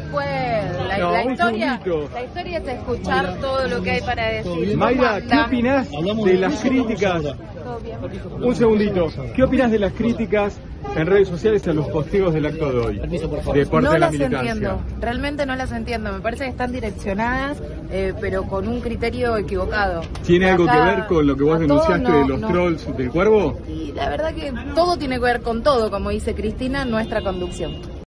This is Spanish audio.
después No, la un historia segundito. es escuchar todo lo que hay para decir. Mayra, ¿qué opinás de las críticas? ¿Todo bien? Un segundito. ¿Qué opinas de las críticas en redes sociales a los posteos del acto de hoy? De parte No de la las militancia. entiendo, realmente no las entiendo. Me parece que están direccionadas, pero con un criterio equivocado. ¿Tiene algo que Acá, ver con lo que vos a denunciaste todos de los no. trolls del Cuervo? Y la verdad que todo tiene que ver con todo, como dice Cristina, nuestra conducción.